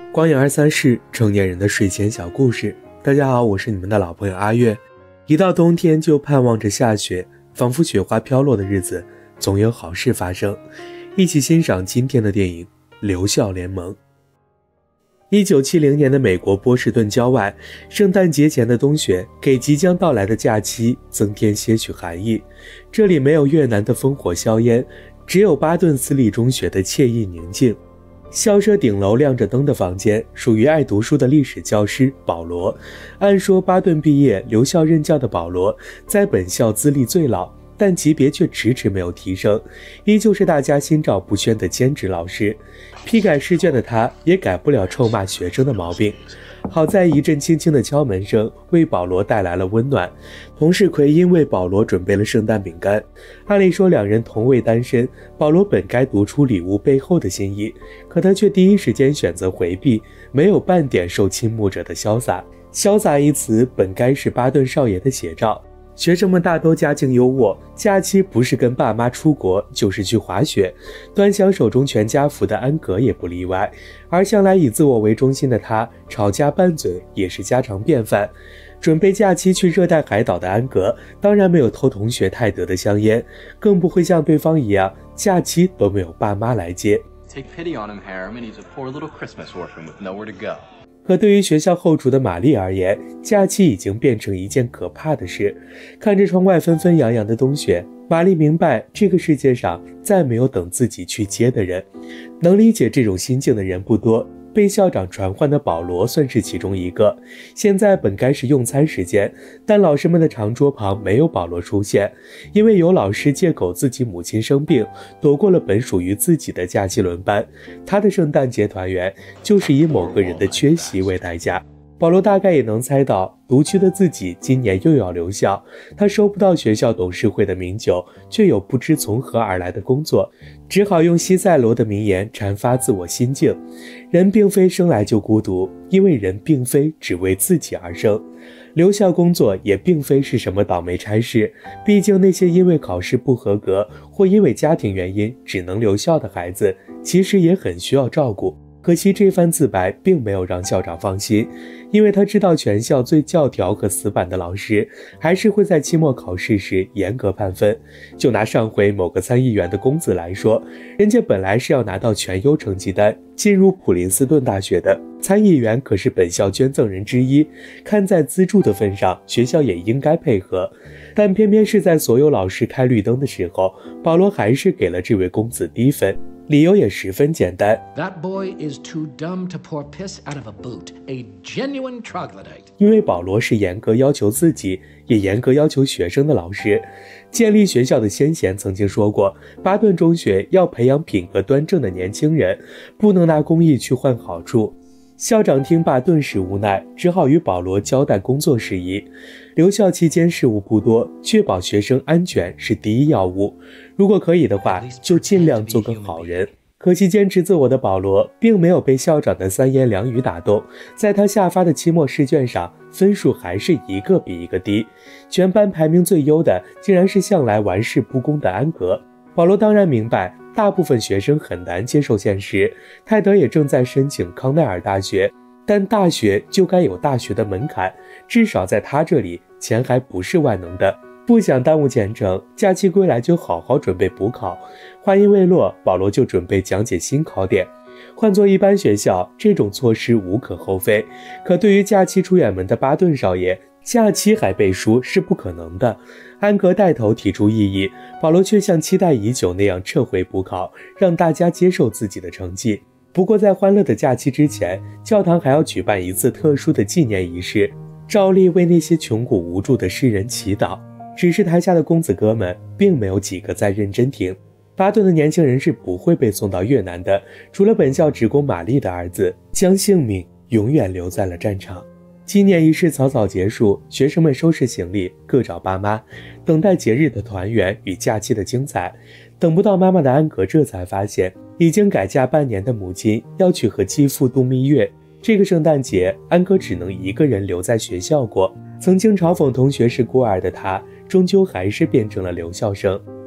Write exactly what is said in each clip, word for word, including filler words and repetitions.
光影二三事，成年人的睡前小故事。大家好，我是你们的老朋友阿月。一到冬天就盼望着下雪，仿佛雪花飘落的日子总有好事发生。一起欣赏今天的电影《留校联盟》。一九七零年的美国波士顿郊外，圣诞节前的冬雪给即将到来的假期增添些许寒意。这里没有越南的烽火硝烟，只有巴顿私立中学的惬意宁静。校舍顶楼亮着灯的房间属于爱读书的历史教师保罗。按说巴顿毕业留校任教的保罗在本校资历最老，但级别却迟迟没有提升，依旧是大家心照不宣的兼职老师。批改试卷的他也改不了臭骂学生的毛病。好在一阵轻轻的敲门声为保罗带来了温暖，同事奎因为保罗准备了圣诞饼干。按理说两人同为单身，保罗本该读出礼物背后的心意，可他却第一时间选择回避，没有半点受倾慕者的潇洒。潇洒一词本该是巴顿少爷的写照。学生们大都家境优渥，假期不是跟爸妈出国，就是去滑雪。端详手中全家福的安格也不例外，而向来以自我为中心的他，吵架拌嘴也是家常便饭。准备假期去热带海岛的安格，当然没有偷同学泰德的香烟，更不会像对方一样，假期都没有爸妈来接。 Take pity on him, Harriman. He's a poor little Christmas orphan with nowhere to go. 可对于学校后厨的玛丽而言，假期已经变成一件可怕的事。看着窗外纷纷扬扬的冬雪，玛丽明白这个世界上再没有等自己去接的人。能理解这种心境的人不多，被校长传唤的保罗算是其中一个。现在本该是用餐时间，但老师们的长桌旁没有保罗出现，因为有老师借口自己母亲生病，躲过了本属于自己的假期轮班。他的圣诞节团圆就是以某个人的缺席为代价。保罗大概也能猜到，独居的自己今年又要留校，他收不到学校董事会的名酒，却有不知从何而来的工作，只好用西塞罗的名言阐发自我心境：人并非生来就孤独，因为人并非只为自己而生。留校工作也并非是什么倒霉差事，毕竟那些因为考试不合格或因为家庭原因只能留校的孩子，其实也很需要照顾。可惜这番自白并没有让校长放心，因为他知道全校最教条和死板的老师还是会在期末考试时严格判分。就拿上回某个参议员的公子来说，人家本来是要拿到全优成绩单进入普林斯顿大学的，参议员可是本校捐赠人之一，看在资助的份上，学校也应该配合。但偏偏是在所有老师开绿灯的时候，保罗还是给了这位公子低分。理由也十分简单 That boy is too dumb to pour piss out of a boot, a genuine troglodyte. 因为保罗是严格要求自己，也严格要求学生的老师。建立学校的先贤曾经说过，巴顿中学要培养品格端正的年轻人，不能拿公益去换好处。校长听罢顿时无奈，只好与保罗交代工作事宜。留校期间事务不多，确保学生安全是第一要务。如果可以的话，就尽量做个好人。可惜坚持自我的保罗并没有被校长的三言两语打动，在他下发的期末试卷上，分数还是一个比一个低。全班排名最优的竟然是向来玩世不恭的安格。保罗当然明白大部分学生很难接受现实，泰德也正在申请康奈尔大学，但大学就该有大学的门槛，至少在他这里，钱还不是万能的。不想耽误前程，假期归来就好好准备补考。话音未落，保罗就准备讲解新考点。换作一般学校，这种措施无可厚非，可对于假期出远门的巴顿少爷，假期还背书是不可能的。安格带头提出异议，保罗却像期待已久那样撤回补考，让大家接受自己的成绩。不过在欢乐的假期之前，教堂还要举办一次特殊的纪念仪式，照例为那些穷苦无助的诗人祈祷。只是台下的公子哥们并没有几个在认真听。巴顿的年轻人是不会被送到越南的，除了本校职工玛丽的儿子，将性命永远留在了战场。纪念仪式草草结束，学生们收拾行李，各找爸妈，等待节日的团圆与假期的精彩。等不到妈妈的安格这才发现，已经改嫁半年的母亲要去和继父度蜜月。这个圣诞节，安格只能一个人留在学校过。曾经嘲讽同学是孤儿的他，终究还是变成了留校生。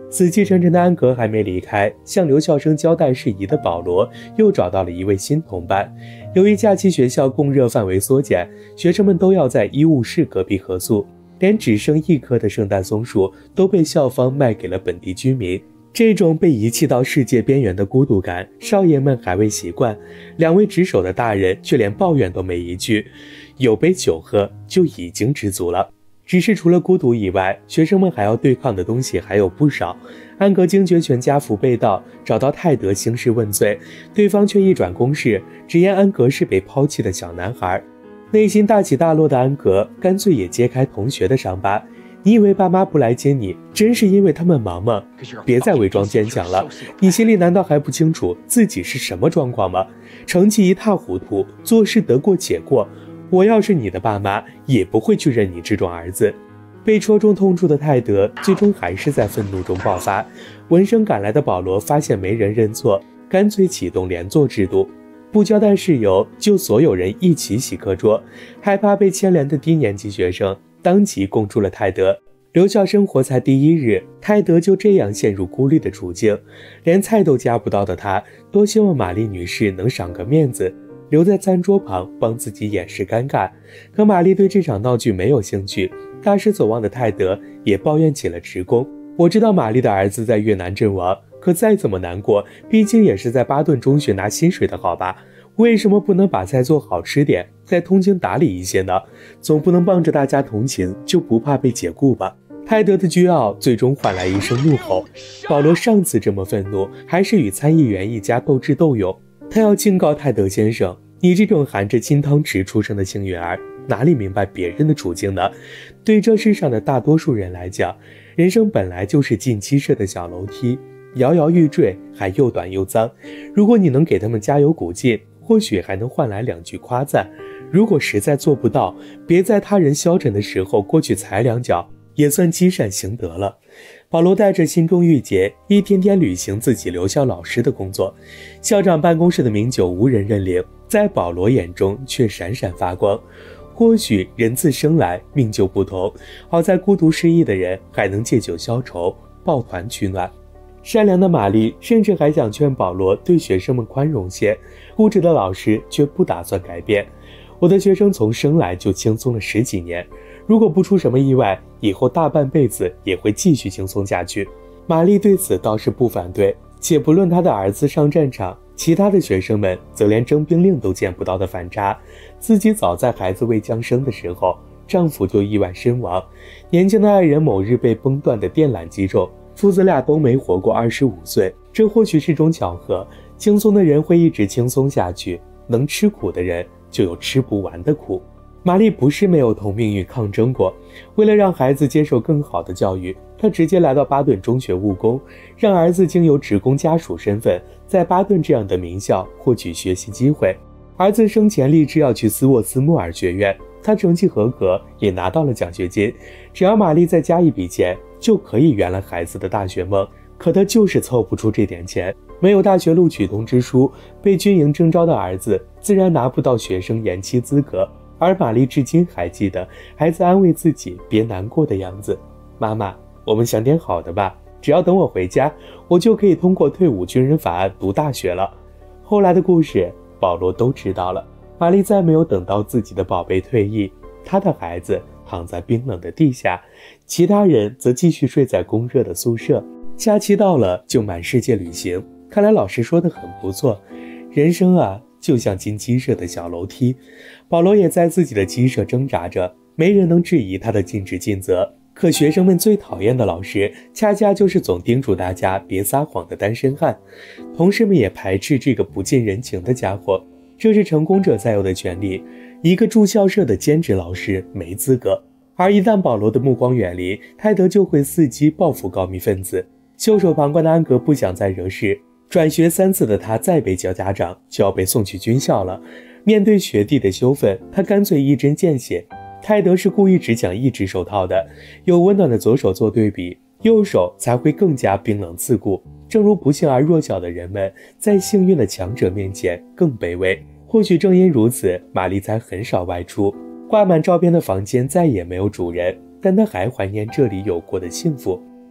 死气沉沉的安格还没离开，向留校生交代事宜的保罗又找到了一位新同伴。由于假期学校供热范围缩减，学生们都要在医务室隔壁合宿，连只剩一棵的圣诞松树都被校方卖给了本地居民。这种被遗弃到世界边缘的孤独感，少爷们还未习惯，两位值守的大人却连抱怨都没一句，有杯酒喝就已经知足了。只是除了孤独以外，学生们还要对抗的东西还有不少。安格惊觉全家福被盗，找到泰德兴师问罪，对方却一转攻势，直言安格是被抛弃的小男孩。内心大起大落的安格干脆也揭开同学的伤疤。你以为爸妈不来接你，真是因为他们忙吗？别再伪装坚强了，你心里难道还不清楚自己是什么状况吗？成绩一塌糊涂，做事得过且过。我要是你的爸妈，也不会去认你这种儿子。被戳中痛处的泰德最终还是在愤怒中爆发。闻声赶来的保罗发现没人认错，干脆启动连坐制度，不交代事由就所有人一起洗课桌。害怕被牵连的低年级学生当即供出了泰德。留校生活才第一日，泰德就这样陷入孤立的处境，连菜都夹不到的他，多希望玛丽女士能赏个面子，留在餐桌旁帮自己掩饰尴尬。可玛丽对这场闹剧没有兴趣，大失所望的泰德也抱怨起了职工。我知道玛丽的儿子在越南阵亡，可再怎么难过，毕竟也是在巴顿中学拿薪水的好吧，为什么不能把菜做好吃点，再通情达理一些呢？总不能帮着大家同情就不怕被解雇吧。泰德的倨傲最终换来一声怒吼。保罗上次这么愤怒，还是与参议员一家斗智斗勇。他要警告泰德先生，你这种含着金汤匙出生的幸运儿，哪里明白别人的处境呢？对这世上的大多数人来讲，人生本来就是进鸡舍的小楼梯，摇摇欲坠，还又短又脏。如果你能给他们加油鼓劲，或许还能换来两句夸赞。如果实在做不到，别在他人消沉的时候过去踩两脚，也算积善行德了。保罗带着心中郁结，一天天履行自己留校老师的工作。校长办公室的名酒无人认领，在保罗眼中却闪闪发光。或许人自生来命就不同，好在孤独失意的人还能借酒消愁，抱团取暖。善良的玛丽甚至还想劝保罗对学生们宽容些，固执的老师却不打算改变。我的学生从生来就轻松了十几年，如果不出什么意外，以后大半辈子也会继续轻松下去。玛丽对此倒是不反对，且不论她的儿子上战场，其他的学生们则连征兵令都见不到的反差。自己早在孩子未降生的时候，丈夫就意外身亡，年轻的爱人某日被崩断的电缆击中，父子俩都没活过二十五岁。这或许是种巧合，轻松的人会一直轻松下去，能吃苦的人就有吃不完的苦。玛丽不是没有同命运抗争过，为了让孩子接受更好的教育，她直接来到巴顿中学务工，让儿子经由职工家属身份，在巴顿这样的名校获取学习机会。儿子生前立志要去斯沃斯莫尔学院，他成绩合格，也拿到了奖学金，只要玛丽再加一笔钱，就可以圆了孩子的大学梦。可他就是凑不出这点钱，没有大学录取通知书，被军营征召的儿子自然拿不到学生延期资格。而玛丽至今还记得孩子安慰自己别难过的样子。妈妈，我们想点好的吧，只要等我回家，我就可以通过退伍军人法案读大学了。后来的故事保罗都知道了。玛丽再没有等到自己的宝贝退役，她的孩子躺在冰冷的地下，其他人则继续睡在公热的宿舍。假期到了就满世界旅行，看来老师说的很不错，人生啊就像进鸡舍的小楼梯。保罗也在自己的鸡舍挣扎着，没人能质疑他的尽职尽责。可学生们最讨厌的老师，恰恰就是总叮嘱大家别撒谎的单身汉。同事们也排斥这个不近人情的家伙，这是成功者才有的权利，一个住校舍的兼职老师没资格。而一旦保罗的目光远离，泰德就会伺机报复告密分子。袖手旁观的安格不想再惹事，转学三次的他再被叫家长，就要被送去军校了。面对学弟的羞愤，他干脆一针见血。泰德是故意只讲一只手套的，有温暖的左手做对比，右手才会更加冰冷刺骨。正如不幸而弱小的人们，在幸运的强者面前更卑微。或许正因如此，玛丽才很少外出。挂满照片的房间再也没有主人，但她还怀念这里有过的幸福。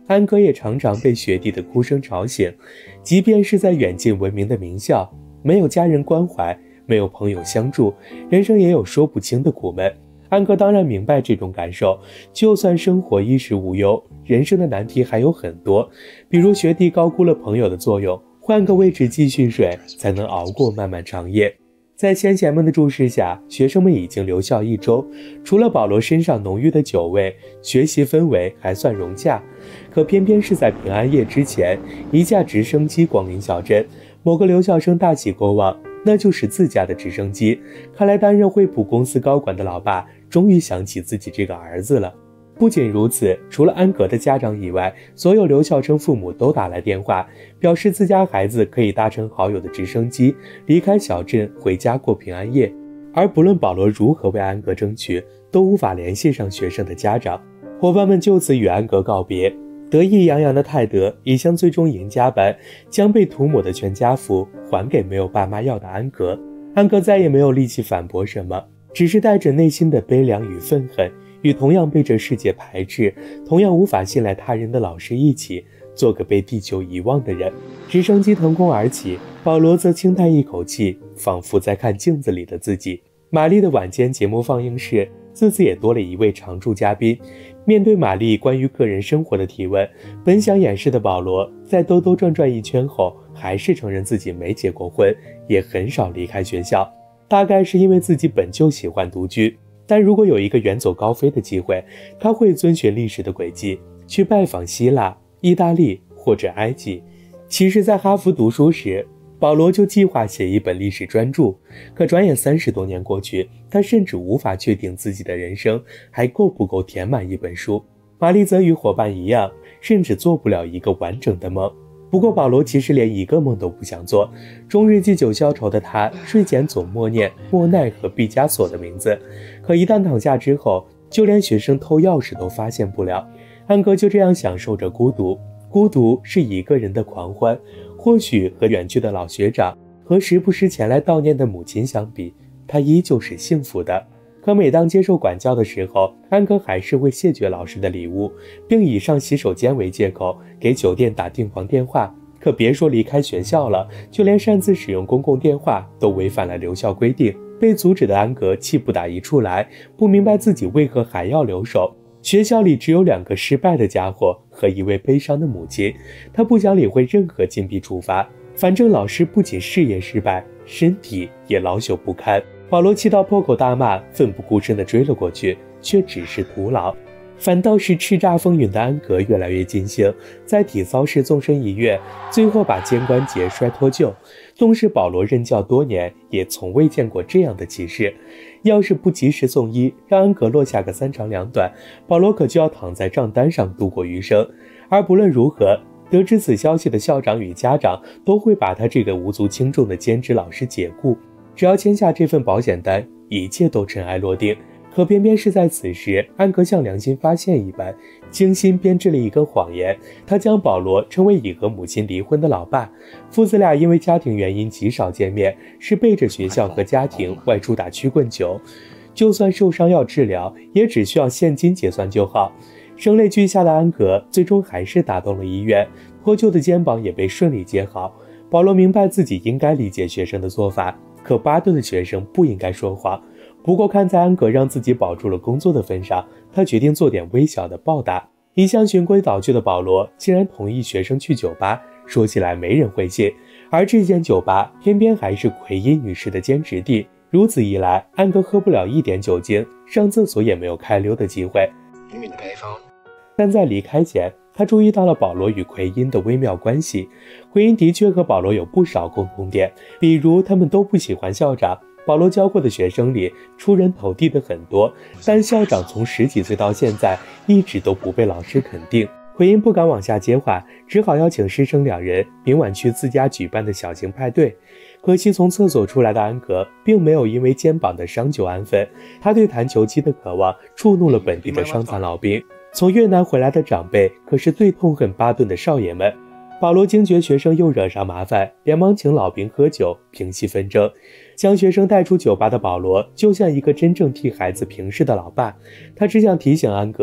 安格也常常被学弟的哭声吵醒，即便是在远近闻名的名校，没有家人关怀，没有朋友相助，人生也有说不清的苦闷。安格当然明白这种感受，就算生活衣食无忧，人生的难题还有很多，比如学弟高估了朋友的作用，换个位置继续睡，才能熬过漫漫长夜。在先贤们的注视下，学生们已经留校一周，除了保罗身上浓郁的酒味，学习氛围还算融洽。可偏偏是在平安夜之前，一架直升机光临小镇，某个留校生大喜过望，那就是自家的直升机。看来担任惠普公司高管的老爸终于想起自己这个儿子了。不仅如此，除了安格的家长以外，所有留校生父母都打来电话，表示自家孩子可以搭乘好友的直升机离开小镇回家过平安夜。而不论保罗如何为安格争取，都无法联系上学生的家长。伙伴们就此与安格告别。得意洋洋的泰德也像最终赢家般，将被涂抹的全家福还给没有爸妈要的安格。安格再也没有力气反驳什么，只是带着内心的悲凉与愤恨，与同样被这世界排斥，同样无法信赖他人的老师一起，做个被地球遗忘的人。直升机腾空而起，保罗则轻叹一口气，仿佛在看镜子里的自己。玛丽的晚间节目放映室自此也多了一位常驻嘉宾。面对玛丽关于个人生活的提问，本想掩饰的保罗在兜兜转转一圈后，还是承认自己没结过婚，也很少离开学校。大概是因为自己本就喜欢独居，但如果有一个远走高飞的机会，他会遵循历史的轨迹，去拜访希腊、意大利或者埃及。其实在哈佛读书时，保罗就计划写一本历史专著，可转眼三十多年过去，他甚至无法确定自己的人生还够不够填满一本书。玛丽则与伙伴一样，甚至做不了一个完整的梦。不过保罗其实连一个梦都不想做，终日祭酒消愁的他，睡前总默念莫奈和毕加索的名字，可一旦躺下之后，就连学生偷钥匙都发现不了。安格就这样享受着孤独，孤独是一个人的狂欢。或许和远去的老学长和时不时前来悼念的母亲相比，他依旧是幸福的。可每当接受管教的时候，安格还是会谢绝老师的礼物，并以上洗手间为借口给酒店打订房电话。可别说离开学校了，就连擅自使用公共电话都违反了留校规定。被阻止的安格气不打一处来，不明白自己为何还要留守。学校里只有两个失败的家伙和一位悲伤的母亲，他不想理会任何禁闭处罚，反正老师不仅事业失败，身体也老朽不堪。保罗气到破口大骂，奋不顾身地追了过去，却只是徒劳。反倒是叱咤风云的安格越来越尽兴，在体操室纵身一跃，最后把肩关节摔脱臼。纵使保罗任教多年，也从未见过这样的奇事。要是不及时送医，让安格落下个三长两短，保罗可就要躺在账单上度过余生。而不论如何，得知此消息的校长与家长都会把他这个无足轻重的兼职老师解雇，只要签下这份保险单，一切都尘埃落定。可偏偏是在此时，安格像良心发现一般，精心编织了一个谎言。他将保罗称为已和母亲离婚的老爸，父子俩因为家庭原因极少见面，是背着学校和家庭外出打曲棍球。就算受伤要治疗，也只需要现金结算就好。声泪俱下的安格最终还是打动了医院，脱臼的肩膀也被顺利接好。保罗明白自己应该理解学生的做法，可巴顿的学生不应该说谎。不过看在安格让自己保住了工作的份上，他决定做点微小的报答。一向循规蹈矩的保罗竟然同意学生去酒吧，说起来没人会信。而这间酒吧偏偏还是奎因女士的兼职地，如此一来，安格喝不了一点酒精，上厕所也没有开溜的机会。但在离开前，他注意到了保罗与奎因的微妙关系。奎因的确和保罗有不少共同点，比如他们都不喜欢校长。保罗教过的学生里出人头地的很多，但校长从十几岁到现在一直都不被老师肯定。奎因不敢往下接话，只好邀请师生两人明晚去自家举办的小型派对。可惜从厕所出来的安格并没有因为肩膀的伤就安分，他对弹球机的渴望触怒了本地的伤残老兵。从越南回来的长辈可是最痛恨巴顿的少爷们。保罗惊觉学生又惹上麻烦，连忙请老兵喝酒平息纷争。将学生带出酒吧的保罗就像一个真正替孩子平事的老爸，他只想提醒安格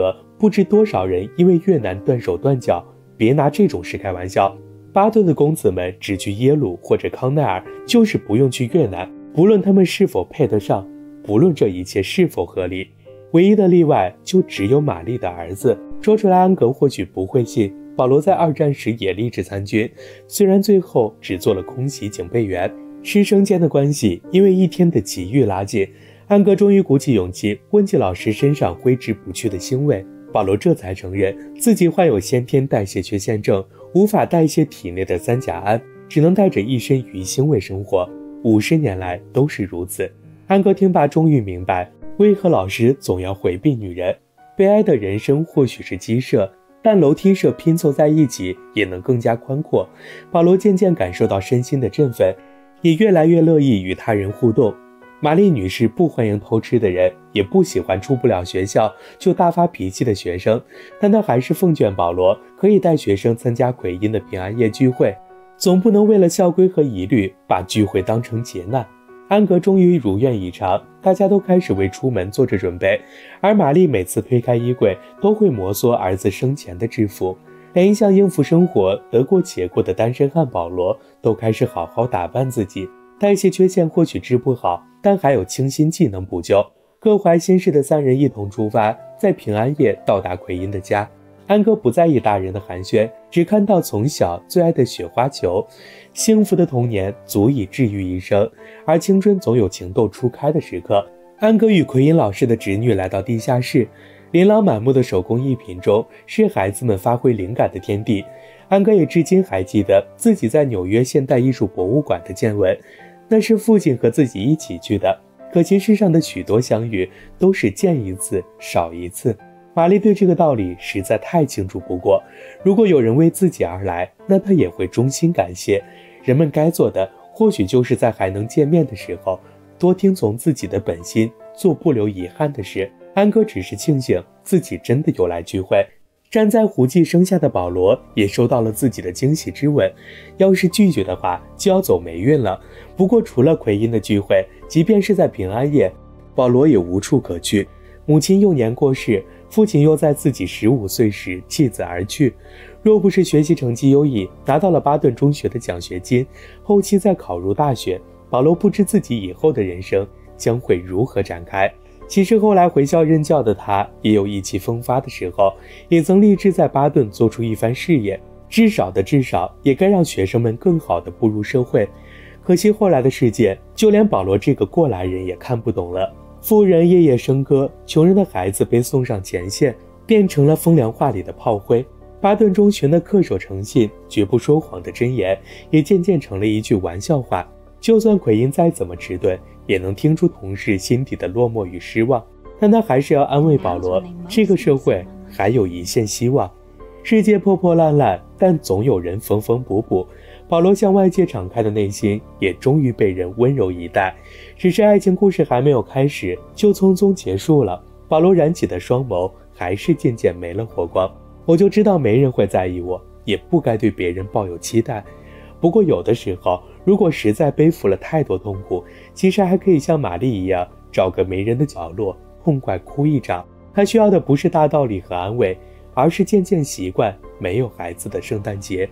不知多少人因为越南断手断脚。别拿这种事开玩笑，巴顿的公子们只去耶鲁或者康奈尔，就是不用去越南，不论他们是否配得上，不论这一切是否合理。唯一的例外就只有玛丽的儿子。说出来安格或许不会信，保罗在二战时也立志参军，虽然最后只做了空袭警备员。师生间的关系因为一天的奇遇拉近，安格终于鼓起勇气问起老师身上挥之不去的腥味。保罗这才承认自己患有先天代谢缺陷症，无法代谢体内的三甲胺，只能带着一身鱼腥味生活，五十年来都是如此。安格听罢终于明白为何老师总要回避女人。悲哀的人生或许是鸡舍，但楼梯舍拼凑在一起也能更加宽阔。保罗渐渐感受到身心的振奋，也越来越乐意与他人互动。玛丽女士不欢迎偷吃的人，也不喜欢出不了学校就大发脾气的学生，但她还是奉劝保罗可以带学生参加奎因的平安夜聚会，总不能为了校规和疑虑把聚会当成劫难。安格终于如愿以偿，大家都开始为出门做着准备，而玛丽每次推开衣柜都会摩挲儿子生前的制服，连一向应付生活得过且过的单身汉保罗都开始好好打扮自己。代谢缺陷或许治不好，但还有清新剂能补救。各怀心事的三人一同出发，在平安夜到达奎因的家。安哥不在意大人的寒暄，只看到从小最爱的雪花球。幸福的童年足以治愈一生，而青春总有情窦初开的时刻。安哥与奎因老师的侄女来到地下室，琳琅满目的手工艺品中是孩子们发挥灵感的天地。安哥也至今还记得自己在纽约现代艺术博物馆的见闻，那是父亲和自己一起去的，可惜世上的许多相遇都是见一次少一次。玛丽对这个道理实在太清楚不过，如果有人为自己而来，那她也会衷心感谢。人们该做的或许就是在还能见面的时候，多听从自己的本心，做不留遗憾的事。安哥只是庆幸自己真的有来聚会。站在胡记生下的保罗也收到了自己的惊喜之吻，要是拒绝的话就要走霉运了。不过除了奎因的聚会，即便是在平安夜，保罗也无处可去。母亲幼年过世，父亲又在自己十五岁时弃子而去。若不是学习成绩优异，拿到了巴顿中学的奖学金，后期再考入大学，保罗不知自己以后的人生将会如何展开。其实后来回校任教的他也有意气风发的时候，也曾立志在巴顿做出一番事业，至少的至少也该让学生们更好地步入社会。可惜后来的世界，就连保罗这个过来人也看不懂了。富人夜夜笙歌，穷人的孩子被送上前线，变成了风凉话里的炮灰。巴顿中学的恪守诚信、绝不说谎的箴言，也渐渐成了一句玩笑话。就算奎因再怎么迟钝，也能听出同事心底的落寞与失望，但他还是要安慰保罗，这个社会还有一线希望。世界破破烂烂，但总有人缝缝补补。保罗向外界敞开的内心也终于被人温柔以待，只是爱情故事还没有开始就匆匆结束了。保罗燃起的双眸还是渐渐没了火光。我就知道没人会在意我，也不该对别人抱有期待。不过有的时候，如果实在背负了太多痛苦，其实还可以像玛丽一样，找个没人的角落痛快哭一场。他需要的不是大道理和安慰，而是渐渐习惯没有孩子的圣诞节。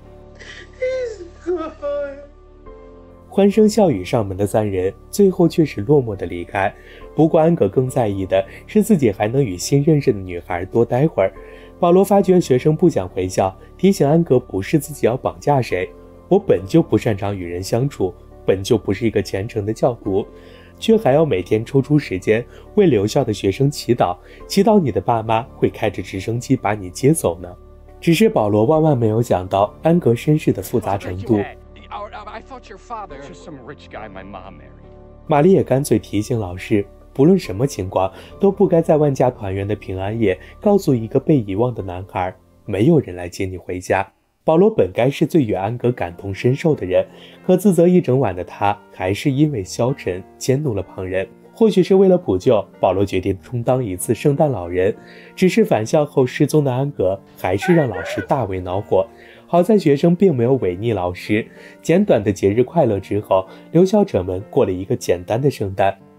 欢声笑语上门的三人，最后却是落寞的离开。不过安格更在意的是自己还能与新认识的女孩多待会儿。保罗发觉学生不想回校，提醒安格不是自己要绑架谁，我本就不擅长与人相处，本就不是一个虔诚的教徒，却还要每天抽出时间为留校的学生祈祷，祈祷你的爸妈会开着直升机把你接走呢。只是保罗万万没有想到安格身世的复杂程度。玛丽也干脆提醒老师，不论什么情况，都不该在万家团圆的平安夜告诉一个被遗忘的男孩，没有人来接你回家。保罗本该是最与安格感同身受的人，可自责一整晚的他，还是因为消沉迁怒了旁人。或许是为了补救，保罗决定充当一次圣诞老人。只是返校后失踪的安格，还是让老师大为恼火。好在学生并没有违逆老师，简短的节日快乐之后，留校者们过了一个简单的圣诞。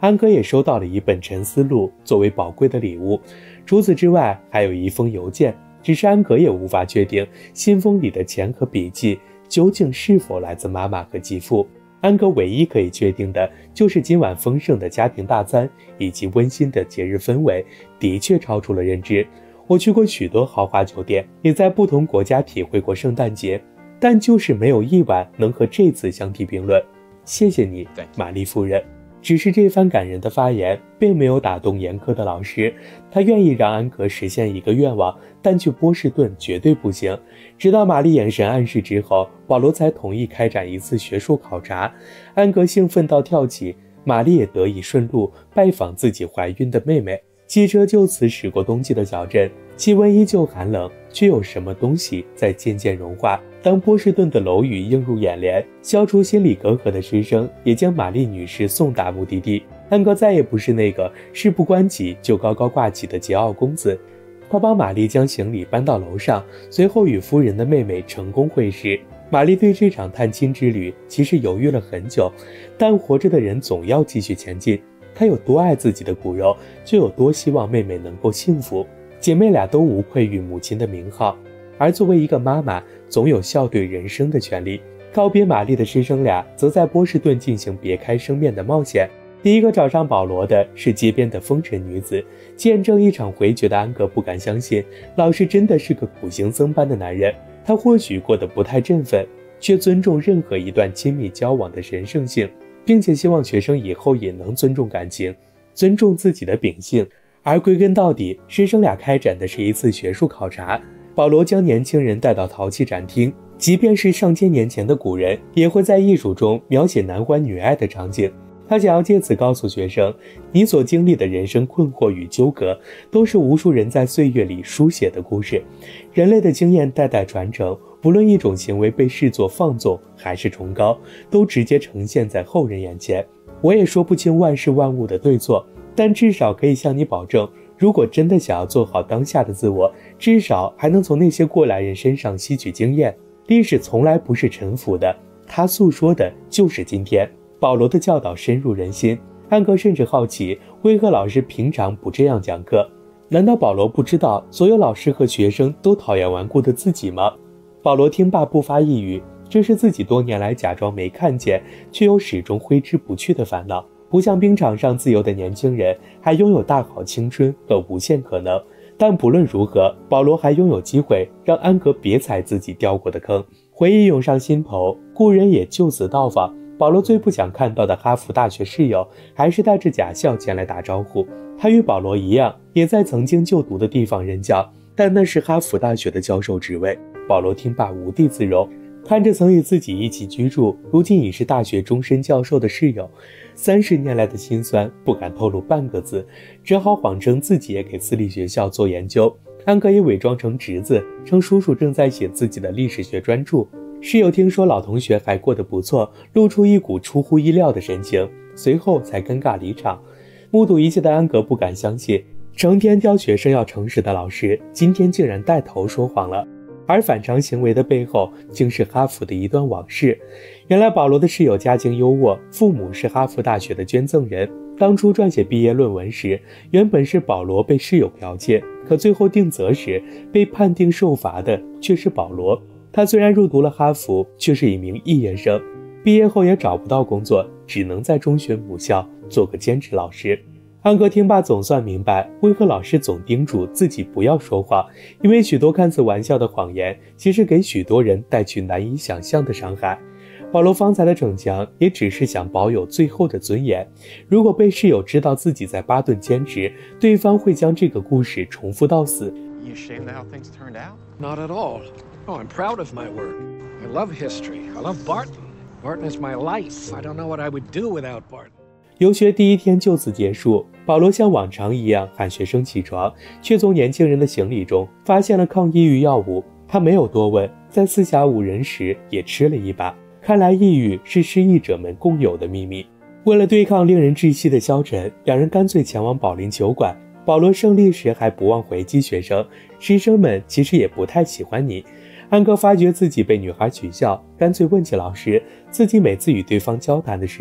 安格也收到了一本沉思录作为宝贵的礼物，除此之外还有一封邮件，只是安格也无法确定信封里的钱和笔记究竟是否来自妈妈和继父。安格唯一可以确定的就是今晚丰盛的家庭大餐以及温馨的节日氛围的确超出了认知。我去过许多豪华酒店，也在不同国家体会过圣诞节，但就是没有一晚能和这次相提并论。谢谢你，玛丽夫人。只是这番感人的发言并没有打动严苛的老师，他愿意让安格实现一个愿望，但去波士顿绝对不行。直到玛丽眼神暗示之后，保罗才同意开展一次学术考察。安格兴奋到跳起，玛丽也得以顺路拜访自己怀孕的妹妹。汽车就此驶过冬季的小镇，气温依旧寒冷，却有什么东西在渐渐融化。当波士顿的楼宇映入眼帘，消除心理隔阂的师生也将玛丽女士送达目的地。安格再也不是那个事不关己就高高挂起的桀骜公子，他帮玛丽将行李搬到楼上，随后与夫人的妹妹成功会师。玛丽对这场探亲之旅其实犹豫了很久，但活着的人总要继续前进。她有多爱自己的骨肉，就有多希望妹妹能够幸福。姐妹俩都无愧于母亲的名号，而作为一个妈妈，总有笑对人生的权利。告别玛丽的师生俩则在波士顿进行别开生面的冒险。第一个找上保罗的是街边的风尘女子，见证一场回绝的安格不敢相信，老师真的是个苦行僧般的男人。他或许过得不太振奋，却尊重任何一段亲密交往的神圣性，并且希望学生以后也能尊重感情，尊重自己的秉性。而归根到底，师生俩开展的是一次学术考察。保罗将年轻人带到陶器展厅，即便是上千年前的古人，也会在艺术中描写男欢女爱的场景。他想要借此告诉学生，你所经历的人生困惑与纠葛，都是无数人在岁月里书写的故事。人类的经验代代传承，不论一种行为被视作放纵还是崇高，都直接呈现在后人眼前。我也说不清万事万物的对错，但至少可以向你保证，如果真的想要做好当下的自我，至少还能从那些过来人身上吸取经验。历史从来不是沉浮的，他诉说的就是今天。保罗的教导深入人心，安格甚至好奇，为何老师平常不这样讲课？难道保罗不知道所有老师和学生都讨厌顽固的自己吗？保罗听罢不发一语，这是自己多年来假装没看见，却又始终挥之不去的烦恼。不像冰场上自由的年轻人，还拥有大好青春和无限可能。但不论如何，保罗还拥有机会让安格别踩自己掉过的坑。回忆涌上心头，故人也就此到访。保罗最不想看到的哈佛大学室友还是带着假笑前来打招呼。他与保罗一样，也在曾经就读的地方任教，但那是哈佛大学的教授职位。保罗听罢无地自容，看着曾与自己一起居住，如今已是大学终身教授的室友，三十年来的辛酸不敢透露半个字，只好谎称自己也给私立学校做研究。安格也伪装成侄子，称叔叔正在写自己的历史学专著。室友听说老同学还过得不错，露出一股出乎意料的神情，随后才尴尬离场。目睹一切的安格不敢相信，成天教学生要诚实的老师，今天竟然带头说谎了。而反常行为的背后，竟是哈佛的一段往事。原来保罗的室友家境优渥，父母是哈佛大学的捐赠人。当初撰写毕业论文时，原本是保罗被室友剽窃，可最后定责时，被判定受罚的却是保罗。他虽然入读了哈佛，却是一名肄业生，毕业后也找不到工作，只能在中学母校做个兼职老师。安格听罢总算明白，为何老师总叮嘱自己不要说谎，因为许多看似玩笑的谎言，其实给许多人带去难以想象的伤害。保罗方才的逞强，也只是想保有最后的尊严。如果被室友知道自己在巴顿兼职，对方会将这个故事重复到死。 You ashamed of how things turned out? Not at all. Oh, I'm proud of my work. I love history. I love Barton. Barton is my life. I don't know what I would do without Barton. 游学第一天就此结束，保罗像往常一样喊学生起床，却从年轻人的行李中发现了抗抑郁药物。他没有多问，在四下无人时也吃了一把。看来抑郁是失忆者们共有的秘密。为了对抗令人窒息的消沉，两人干脆前往保龄球馆。保罗胜利时还不忘回击学生，师生们其实也不太喜欢你。安格发觉自己被女孩取笑，干脆问起老师，自己每次与对方交谈的时候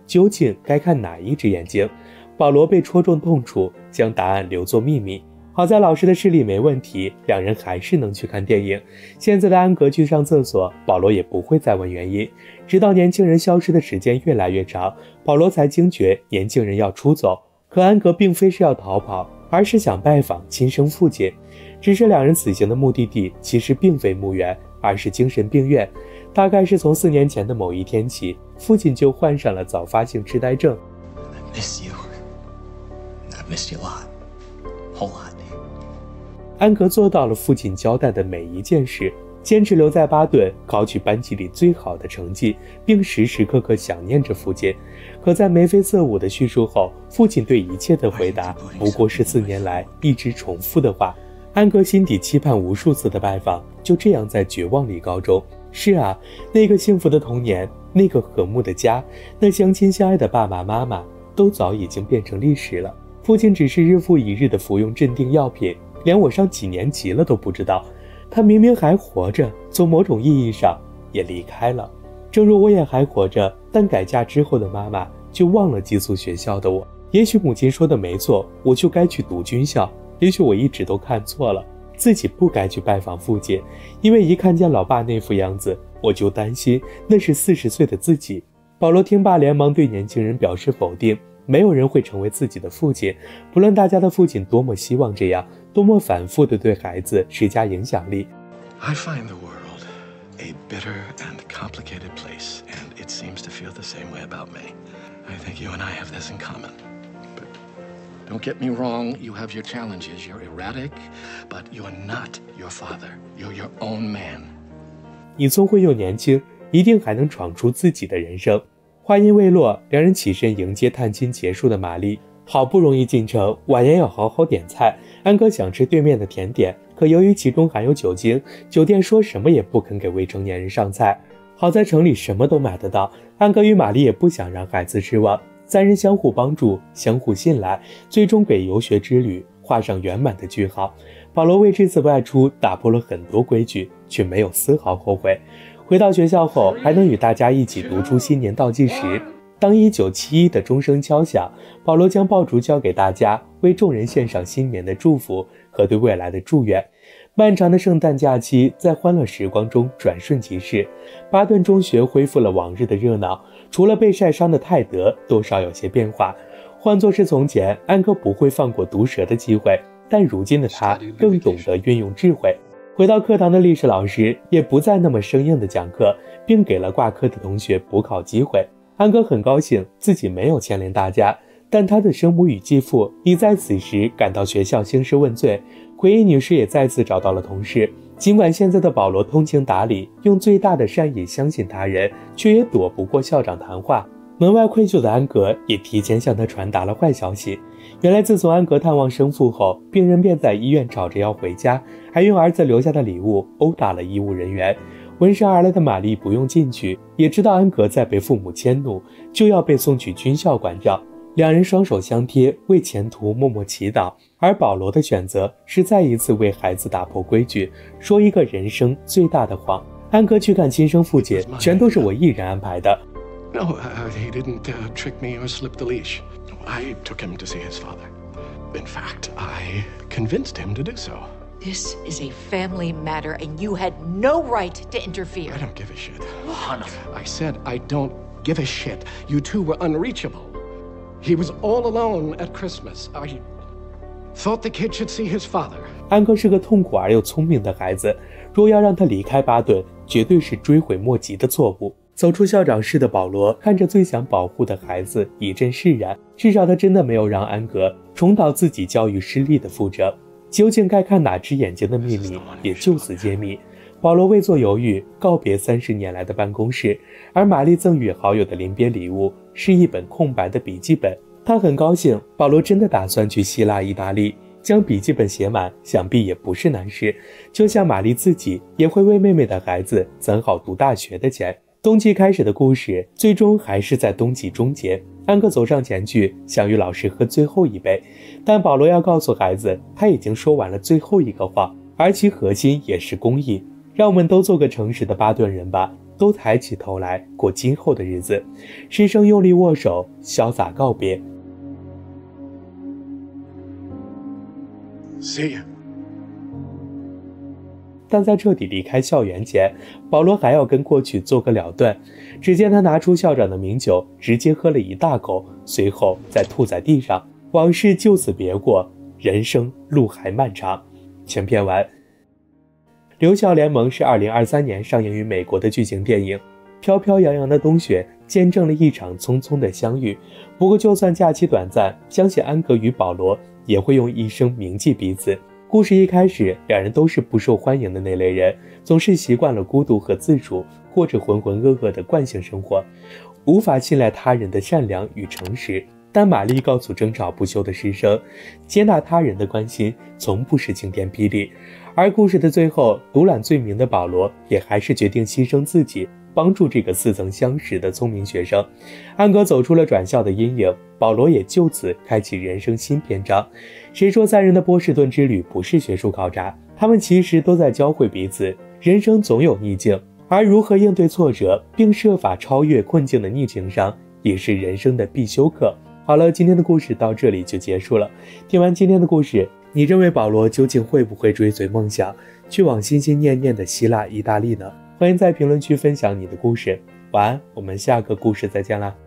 究竟该看哪一只眼睛？保罗被戳中痛处，将答案留作秘密。好在老师的视力没问题，两人还是能去看电影。现在的安格去上厕所，保罗也不会再问原因。直到年轻人消失的时间越来越长，保罗才惊觉年轻人要出走。可安格并非是要逃跑，而是想拜访亲生父亲。只是两人此行的目的地其实并非墓园，而是精神病院。大概是从四年前的某一天起，父亲就患上了早发性痴呆症。 I miss you. I've missed you a lot. Whole lot. 安格做到了父亲交代的每一件事，坚持留在巴顿，考取班级里最好的成绩，并时时刻刻想念着父亲。可在眉飞色舞的叙述后，父亲对一切的回答不过是四年来一直重复的话。安格心底期盼无数次的拜访，就这样在绝望里告终。是啊，那个幸福的童年，那个和睦的家，那相亲相爱的爸爸妈妈，都早已经变成历史了。父亲只是日复一日的服用镇定药品，连我上几年级了都不知道。他明明还活着，从某种意义上也离开了。正如我也还活着，但改嫁之后的妈妈就忘了寄宿学校的我。也许母亲说的没错，我就该去读军校。也许我一直都看错了，自己不该去拜访父亲，因为一看见老爸那副样子，我就担心那是四十岁的自己。保罗听罢连忙对年轻人表示否定，没有人会成为自己的父亲，不论大家的父亲多么希望这样，多么反复地对孩子施加影响力。 I find the world a bitter and complicated place, and it seems to feel the same way about me. I think you and I have this in common. But don't get me wrong, you have your challenges. You're erratic, but you're not your father. You're your own man. 你聪慧又年轻，一定还能闯出自己的人生。话音未落，两人起身迎接探亲结束的玛丽。好不容易进城，晚宴要好好点菜。安哥想吃对面的甜点，可由于其中含有酒精，酒店说什么也不肯给未成年人上菜。好在城里什么都买得到，安哥与玛丽也不想让孩子失望。三人相互帮助，相互信赖，最终给游学之旅画上圆满的句号。保罗为这次外出打破了很多规矩，却没有丝毫后悔。回到学校后，还能与大家一起读出新年倒计时。当一九七一的钟声敲响，保罗将爆竹交给大家，为众人献上新年的祝福和对未来的祝愿。漫长的圣诞假期在欢乐时光中转瞬即逝，巴顿中学恢复了往日的热闹，除了被晒伤的泰德多少有些变化。换作是从前，安哥不会放过毒舌的机会，但如今的他更懂得运用智慧。回到课堂的历史老师也不再那么生硬的讲课，并给了挂科的同学补考机会。安哥很高兴自己没有牵连大家，但他的生母与继父已在此时赶到学校兴师问罪。奎因女士也再次找到了同事，尽管现在的保罗通情达理，用最大的善意相信他人，却也躲不过校长谈话。门外愧疚的安格也提前向他传达了坏消息。原来自从安格探望生父后，病人便在医院吵着要回家，还用儿子留下的礼物殴打了医务人员。闻声而来的玛丽不用进去，也知道安格再被父母迁怒，就要被送去军校管教。两人双手相贴，为前途默默祈祷。而保罗的选择是再一次为孩子打破规矩，说一个人生最大的谎。安格去看亲生父亲，全都是我一人安排的。 No, uh, he didn't uh, trick me or slip the leash. I took him to see his father. In fact, I convinced him to do so. This is a family matter, and you had no right to interfere. I don't give a shit. Honor. I said I don't give a shit. You two were unreachable. He was all alone at Christmas. I thought the kid should see his father. 安哥是个痛苦而又聪明的孩子，若要让他离开巴顿，绝对是追悔莫及的错误。走出校长室的保罗看着最想保护的孩子，一阵释然。至少他真的没有让安格重蹈自己教育失利的覆辙。究竟该看哪只眼睛的秘密也就此揭秘。保罗未作犹豫，告别三十年来的办公室，而玛丽赠予好友的临别礼物是一本空白的笔记本。他很高兴，保罗真的打算去希腊、意大利，将笔记本写满，想必也不是难事。就像玛丽自己也会为妹妹的孩子攒好读大学的钱。冬季开始的故事，最终还是在冬季终结。安哥走上前去，想与老师喝最后一杯，但保罗要告诉孩子，他已经说完了最后一个话，而其核心也是公义。让我们都做个诚实的巴顿人吧， 都抬起头来过今后的日子。师生用力握手，潇洒告别。 See you. 但在彻底离开校园前，保罗还要跟过去做个了断。只见他拿出校长的名酒，直接喝了一大口，随后再吐在地上。往事就此别过，人生路还漫长。全篇完。留校联盟是二零二三年上映于美国的剧情电影。飘飘扬扬的冬雪见证了一场匆匆的相遇。不过就算假期短暂，相信安格与保罗也会用一生铭记彼此。故事一开始，两人都是不受欢迎的那类人，总是习惯了孤独和自处，过着浑浑噩噩的惯性生活，无法信赖他人的善良与诚实。但玛丽告诉争吵不休的师生，接纳他人的关心从不是晴天霹雳。而故事的最后，独揽罪名的保罗也还是决定牺牲自己，帮助这个似曾相识的聪明学生。安格走出了转校的阴影，保罗也就此开启人生新篇章。谁说三人的波士顿之旅不是学术考察？他们其实都在教会彼此，人生总有逆境，而如何应对挫折并设法超越困境的逆境上，也是人生的必修课。好了，今天的故事到这里就结束了。听完今天的故事，你认为保罗究竟会不会追随梦想，去往心心念念的希腊、意大利呢？欢迎在评论区分享你的故事。晚安，我们下个故事再见啦。